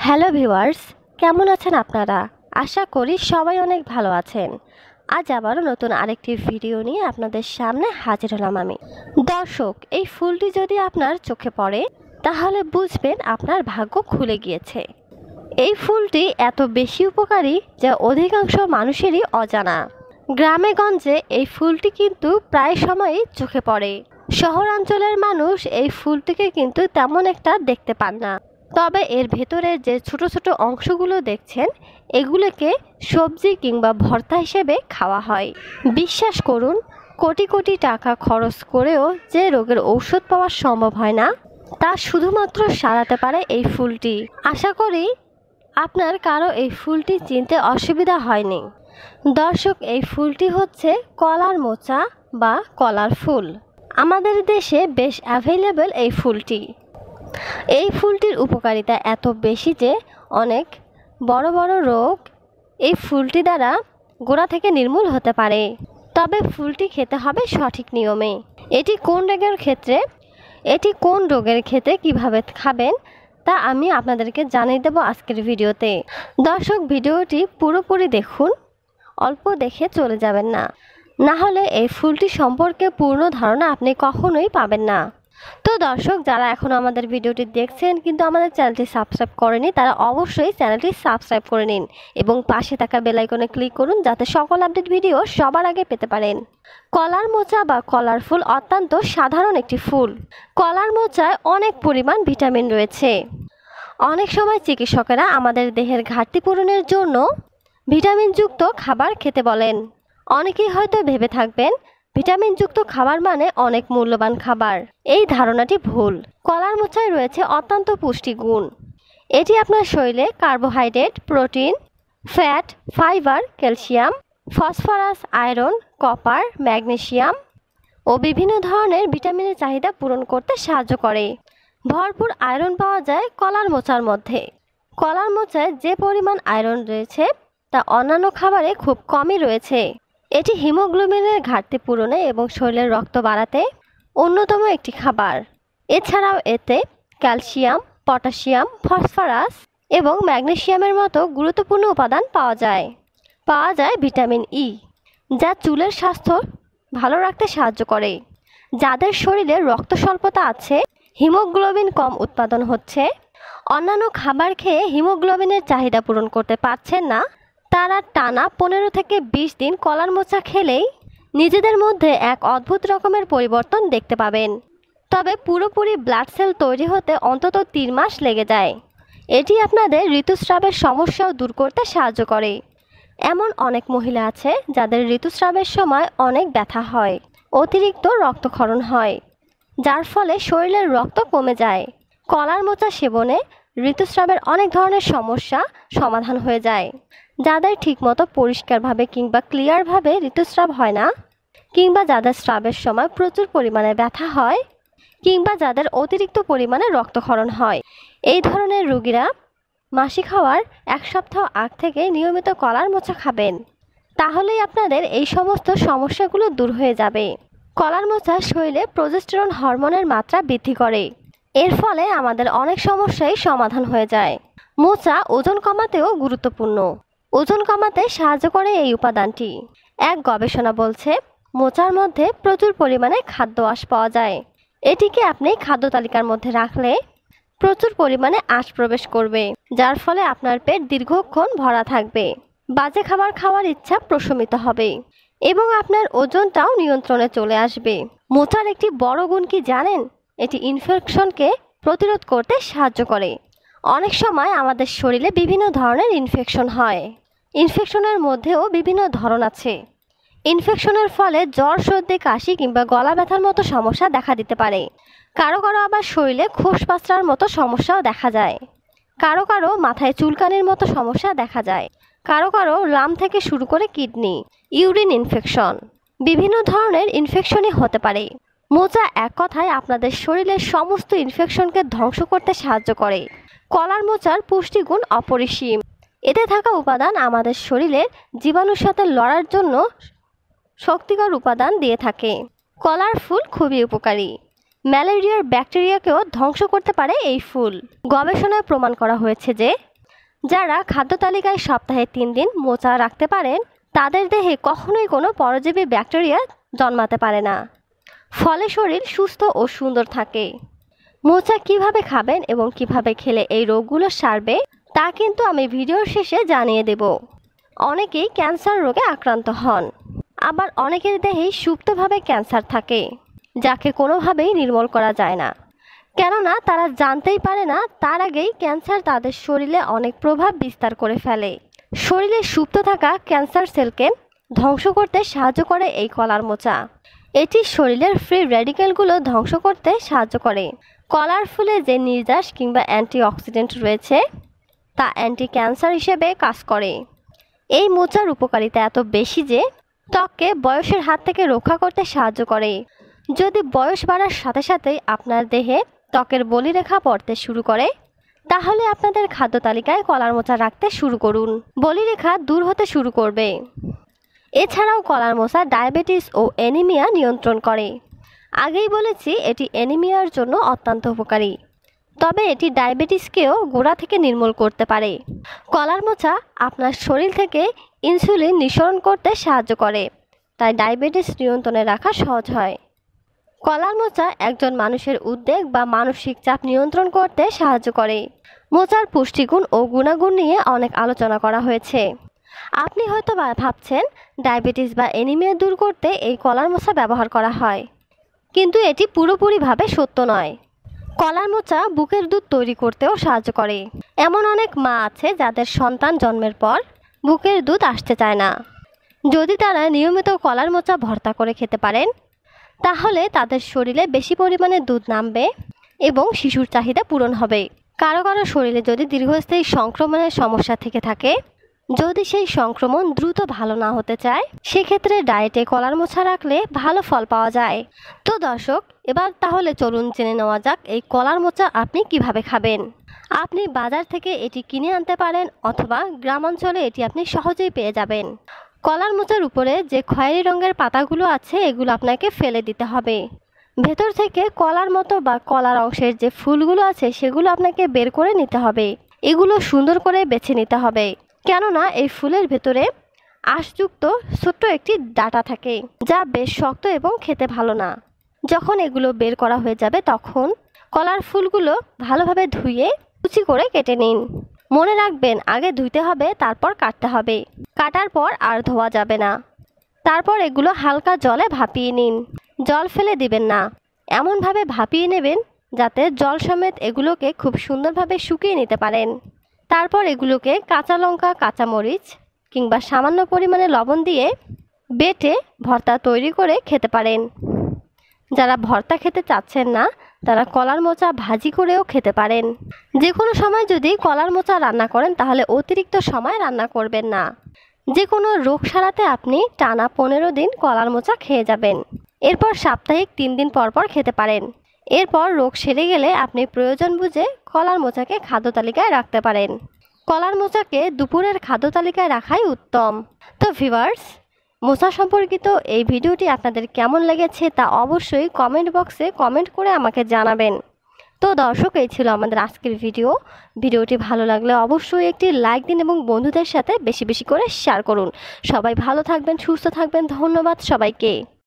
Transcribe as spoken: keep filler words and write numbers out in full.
Hello viewers, কেমন আছেন আপনারা? আশা করি সবাই অনেক ভালো আছেন। আজ আবারও নতুন আরেকটি ভিডিও নিয়ে আপনাদের সামনে হাজির হলাম আমি। দর্শক, এই ফুলটি যদি আপনার চোখে পড়ে তাহলে বুঝবেন আপনার ভাগ্য খুলে গিয়েছে। এই ফুলটি এত বেশি উপকারী যা অধিকাংশ মানুষেরই অজানা। গ্রামে গঞ্জে এই ফুলটি কিন্তু প্রায় সময়ই চোখে পড়ে। শহরাঞ্চলের মানুষ এই ফুলটিকে কিন্তু তেমন একটা দেখতে পান না। তবে এর ভেতরে যে ছোট ছোট অংশগুলো দেখছেন, এগুলোকে সবজি কিংবা ভর্তা হিসেবে খাওয়া হয়। বিশ্বাস করুন, কোটি কোটি টাকা খরচ করেও যে রোগের ঔষধ পাওয়া সম্ভব হয় না, তা শুধুমাত্র সারাতে পারে এই ফুলটি। আশা করি আপনার কারো এই ফুলটি চিনতে অসুবিধা হয়নি। দর্শক, এই ফুলটি হচ্ছে কলার মোচা বা কলার ফুল। আমাদের দেশে বেশ অ্যাভেলেবল এই ফুলটি। এই ফুলটির উপকারিতা এত বেশি যে অনেক বড় বড় রোগ এই ফুলটি দ্বারা গোড়া থেকে নির্মূল হতে পারে। তবে ফুলটি খেতে হবে সঠিক নিয়মে। এটি কোন রোগের ক্ষেত্রে এটি কোন রোগের ক্ষেত্রে কিভাবে খাবেন তা আমি আপনাদেরকে জানিয়ে দেব আজকের ভিডিওতে। দর্শক, ভিডিওটি পুরোপুরি দেখুন, অল্প দেখে চলে যাবেন না, না হলে এই ফুলটি সম্পর্কে পূর্ণ ধারণা আপনি কখনোই পাবেন না। তো দর্শক, যারা এখন আমাদের ভিডিওটি দেখছেন কিন্তু আমাদের চ্যানেলটি সাবস্ক্রাইব করেনি, তারা অবশ্যই চ্যানেলটি সাবস্ক্রাইব করে নিন এবং পাশে থাকা বেল আইকনে ক্লিক করুন যাতে সকল আপডেট ভিডিও সবার আগে পেতে পারেন। কলার মোচা বা কলার ফুল অত্যন্ত সাধারণ একটি ফুল। কলার মোচায় অনেক পরিমাণ ভিটামিন রয়েছে। অনেক সময় চিকিৎসকেরা আমাদের দেহের ঘাটতি পূরণের জন্য ভিটামিনযুক্ত খাবার খেতে বলেন। অনেকেই হয়তো ভেবে থাকবেন ভিটামিনযুক্ত খাবার মানে অনেক মূল্যবান খাবার। এই ধারণাটি ভুল। কলার মোচায় রয়েছে অত্যন্ত পুষ্টিগুণ। এটি আপনার শরীরে carbohydrate, protein, fat, fibre, calcium, phosphorus, iron, copper, magnesium ও বিভিন্ন ধরনের ভিটামিনের চাহিদা পূরণ করতে সাহায্য করে। ভরপুর আয়রন পাওয়া যায় কলার মোচার মধ্যে। কলার মোচায় যে পরিমাণ আয়রন রয়েছে তা অন্যান্য খাবারে খুব কমই রয়েছে। এটি হিমোগ্লোবিনের ঘাটতি পূরণে এবং শরীরের রক্ত বাড়াতে অন্যতম একটি খাবার। এছাড়াও এতে ক্যালসিয়াম, পটাশিয়াম, ফসফরাস এবং ম্যাগনেসিয়ামের মতো গুরুত্বপূর্ণ উপাদান পাওয়া যায়। পাওয়া যায় ভিটামিন ই, যা চুলের স্বাস্থ্য ভালো রাখতে সাহায্য করে। যাদের শরীরে রক্ত স্বল্পতা আছে, হিমোগ্লোবিন কম উৎপাদন হচ্ছে, অন্যান্য খাবার খেয়ে হিমোগ্লোবিনের চাহিদা পূরণ করতে পারছেন না, তারা টানা পনেরো থেকে বিশ দিন কলার মোচা খেলেই নিজেদের মধ্যে এক অদ্ভুত রকমের পরিবর্তন দেখতে পাবেন। তবে পুরোপুরি ব্লাড সেল তৈরি হতে অন্তত তিন মাস লেগে যায়। এটি আপনাদের ঋতুস্রাবের সমস্যাও দূর করতে সাহায্য করে। এমন অনেক মহিলা আছে যাদের ঋতুস্রাবের সময় অনেক ব্যথা হয়, অতিরিক্ত রক্তক্ষরণ হয়, যার ফলে শরীরের রক্ত কমে যায়। কলার মোচা সেবনে ঋতুস্রাবের অনেক ধরনের সমস্যা সমাধান হয়ে যায়। যাদের ঠিকমতো পরিষ্কারভাবে কিংবা ক্লিয়ারভাবে ঋতুস্রাব হয় না, কিংবা যাদের স্রাবের সময় প্রচুর পরিমাণে ব্যথা হয়, কিংবা যাদের অতিরিক্ত পরিমাণে রক্তক্ষরণ হয়, এই ধরনের রোগীরা মাসিক হওয়ার এক সপ্তাহ আগ থেকে নিয়মিত কলার মোচা খাবেন। তাহলেই আপনাদের এই সমস্ত সমস্যাগুলো দূর হয়ে যাবে। কলার মোচা শরীরে প্রোজেস্টেরন হরমোনের মাত্রা বৃদ্ধি করে। এর ফলে আমাদের অনেক সমস্যাই সমাধান হয়ে যায়। মোচা ওজন কমাতেও গুরুত্বপূর্ণ। ওজন কমাতে সাহায্য করে এই উপাদানটি। এক গবেষণা বলছে মোচার মধ্যে প্রচুর পরিমাণে খাদ্য আঁশ পাওয়া যায়। এটিকে আপনি খাদ্য তালিকার মধ্যে রাখলে প্রচুর পরিমাণে আঁশ প্রবেশ করবে, যার ফলে আপনার পেট দীর্ঘক্ষণ ভরা থাকবে, বাজে খাবার খাওয়ার ইচ্ছা প্রশমিত হবে এবং আপনার ওজনটাও নিয়ন্ত্রণে চলে আসবে। মোচার একটি বড় গুণ কি জানেন? এটি ইনফেকশনকে প্রতিরোধ করতে সাহায্য করে। অনেক সময় আমাদের শরীরে বিভিন্ন ধরনের ইনফেকশন হয়। ইনফেকশনের মধ্যেও বিভিন্ন ধরন আছে। ইনফেকশনের ফলে জ্বর, সর্দি, কাশি কিংবা গলা ব্যথার মতো সমস্যা দেখা দিতে পারে। কারো কারো আবার শরীরে খোসপাঁচড়ার মতো সমস্যাও দেখা যায়। কারো কারো মাথায় চুলকানির মতো সমস্যা দেখা যায়। কারো কারো লাম থেকে শুরু করে কিডনি, ইউরিন ইনফেকশন, বিভিন্ন ধরনের ইনফেকশনই হতে পারে। মোচা এক কথায় আপনাদের শরীরের সমস্ত ইনফেকশনকে ধ্বংস করতে সাহায্য করে। কলার মোচার পুষ্টিগুণ অপরিসীম। এতে থাকা উপাদান আমাদের শরীরের জীবাণুর সাথে লড়ার জন্য শক্তিকর উপাদান দিয়ে থাকে। কলার ফুল খুবই উপকারী। ম্যালেরিয়ার ব্যাকটেরিয়াকেও ধ্বংস করতে পারে এই ফুল। গবেষণায় প্রমাণ করা হয়েছে যে যারা খাদ্য তালিকায় সপ্তাহে তিন দিন মোচা রাখতে পারেন তাদের দেহে কখনোই কোনো পরজীবী ব্যাকটেরিয়া জন্মাতে পারে না, ফলে শরীর সুস্থ ও সুন্দর থাকে। মোচা কিভাবে খাবেন এবং কিভাবে খেলে এই রোগগুলো সারবে তা কিন্তু আমি ভিডিওর শেষে জানিয়ে দেব। অনেকেই ক্যান্সার রোগে আক্রান্ত হন, আবার অনেকের দেহেই সুপ্তভাবে ক্যান্সার থাকে, যাকে কোনোভাবেই নির্মূল করা যায় না, কেননা তারা জানতেই পারে না তার আগেই ক্যান্সার তাদের শরীরে অনেক প্রভাব বিস্তার করে ফেলে। শরীরে সুপ্ত থাকা ক্যান্সার সেলকে ধ্বংস করতে সাহায্য করে এই কলার মোচা। এটি শরীরের ফ্রি র্যাডিক্যালগুলো ধ্বংস করতে সাহায্য করে। কলার ফুলে যে নির্যাস কিংবা অ্যান্টিঅক্সিডেন্ট রয়েছে তা অ্যান্টি ক্যান্সার হিসেবে কাজ করে। এই মোচার উপকারিতা এত বেশি যে ত্বককে বয়সের হাত থেকে রক্ষা করতে সাহায্য করে। যদি বয়স বাড়ার সাথে সাথেই আপনার দেহে ত্বকের বলিরেখা পড়তে শুরু করে তাহলে আপনাদের খাদ্য তালিকায় কলার মোচা রাখতে শুরু করুন, বলিরেখা দূর হতে শুরু করবে। এছাড়াও কলার মোচা ডায়াবেটিস ও অ্যানিমিয়া নিয়ন্ত্রণ করে। আগেই বলেছি এটি অ্যানিমিয়ার জন্য অত্যন্ত উপকারী, তবে এটি ডায়াবেটিসকেও গোড়া থেকে নির্মূল করতে পারে। কলার মোচা আপনার শরীর থেকে ইনসুলিন নিঃসরণ করতে সাহায্য করে, তাই ডায়াবেটিস নিয়ন্ত্রণে রাখা সহজ হয়। কলার মোচা একজন মানুষের উদ্বেগ বা মানসিক চাপ নিয়ন্ত্রণ করতে সাহায্য করে। মোচার পুষ্টিগুণ ও গুণাগুণ নিয়ে অনেক আলোচনা করা হয়েছে। আপনি হয়তো ভাবছেন ডায়াবেটিস বা অ্যানিমিয়া দূর করতে এই কলার মোচা ব্যবহার করা হয়, কিন্তু এটি পুরোপুরিভাবে সত্য নয়। কলার মোচা বুকের দুধ তৈরি করতেও সাহায্য করে। এমন অনেক মা আছে যাদের সন্তান জন্মের পর বুকের দুধ আসতে চায় না। যদি তারা নিয়মিত কলার মোচা ভর্তা করে খেতে পারেন তাহলে তাদের শরীরে বেশি পরিমাণে দুধ নামবে এবং শিশুর চাহিদা পূরণ হবে। কারো কারো শরীরে যদি দীর্ঘস্থায়ী সংক্রমণের সমস্যা থেকে থাকে, যদি সেই সংক্রমণ দ্রুত ভালো না হতে চায়, সেক্ষেত্রে ডায়েটে কলার মোচা রাখলে ভালো ফল পাওয়া যায়। তো দর্শক, এবার তাহলে চলুন জেনে নেওয়া যাক এই কলার মোচা আপনি কিভাবে খাবেন। আপনি বাজার থেকে এটি কিনে আনতে পারেন অথবা গ্রামাঞ্চলে এটি আপনি সহজেই পেয়ে যাবেন। কলার মোচার উপরে যে খয়েরি রঙের পাতাগুলো আছে এগুলো আপনাকে ফেলে দিতে হবে। ভেতর থেকে কলার মতো বা কলার অংশের যে ফুলগুলো আছে সেগুলো আপনাকে বের করে নিতে হবে। এগুলো সুন্দর করে বেছে নিতে হবে, কেননা এই ফুলের ভেতরে আঁশযুক্ত ছোট্ট একটি ডাঁটা থাকে যা বেশ শক্ত এবং খেতে ভালো না। যখন এগুলো বের করা হয়ে যাবে তখন কলার ফুলগুলো ভালোভাবে ধুয়ে কুচি করে কেটে নিন। মনে রাখবেন আগে ধুইতে হবে, তারপর কাটতে হবে। কাটার পর আর ধোয়া যাবে না। তারপর এগুলো হালকা জলে ভাপিয়ে নিন, জল ফেলে দিবেন না। এমনভাবে ভাপিয়ে নেবেন যাতে জল সমেত এগুলোকে খুব সুন্দরভাবে শুকিয়ে নিতে পারেন। তারপর এগুলোকে কাঁচা লঙ্কা, কাঁচামরিচ কিংবা সামান্য পরিমাণে লবণ দিয়ে বেটে ভর্তা তৈরি করে খেতে পারেন। যারা ভর্তা খেতে চাচ্ছেন না তারা কলার মোচা ভাজি করেও খেতে পারেন। যে কোনো সময় যদি কলার মোচা রান্না করেন তাহলে অতিরিক্ত সময় রান্না করবেন না। যে কোনো রোগ সারাতে আপনি টানা পনেরো দিন কলার মোচা খেয়ে যাবেন। এরপর সাপ্তাহিক তিন দিন পর পর খেতে পারেন। এরপর রোগ সেরে গেলে আপনি প্রয়োজন বুঝে কলার মোচাকে খাদ্য তালিকায় রাখতে পারেন। কলার মোচাকে দুপুরের খাদ্য তালিকায় রাখাই উত্তম। তো ভিউয়ার্স, মোচা সম্পর্কিত এই ভিডিওটি আপনাদের কেমন লেগেছে তা অবশ্যই কমেন্ট বক্সে কমেন্ট করে আমাকে জানাবেন। তো দর্শক, এই ছিল আমাদের আজকের ভিডিও। ভিডিওটি ভালো লাগলে অবশ্যই একটি লাইক দিন এবং বন্ধুদের সাথে বেশি বেশি করে শেয়ার করুন। সবাই ভালো থাকবেন, সুস্থ থাকবেন। ধন্যবাদ সবাইকে।